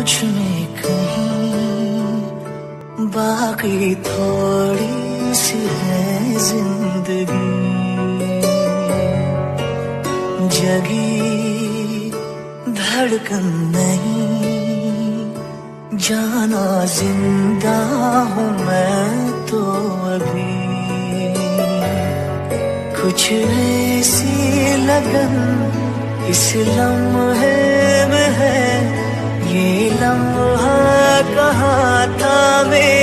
मुझ में कहीं बाकी थोड़ी सी है जिंदगी, जगी धड़कन नहीं, जाना जिंदा हूँ मैं तो अभी। कुछ ऐसी लगन इस लम्हे में है, ये लम्हा कहाँ था मेरा।